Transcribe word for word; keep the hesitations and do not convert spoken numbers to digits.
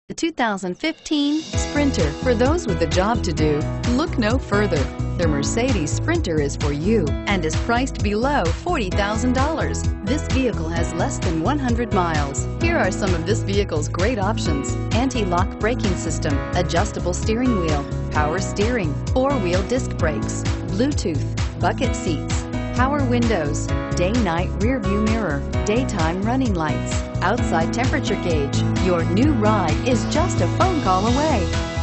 The two thousand fifteen Sprinter. For those with a job to do, look no further. The Mercedes Sprinter is for you and is priced below forty thousand dollars. This vehicle has less than one hundred miles. Here are some of this vehicle's great options: anti-lock braking system, adjustable steering wheel, power steering, four-wheel disc brakes, Bluetooth, bucket seats, power windows, day-night rear view mirror, daytime running lights, outside temperature gauge. Your new ride is just a phone call away.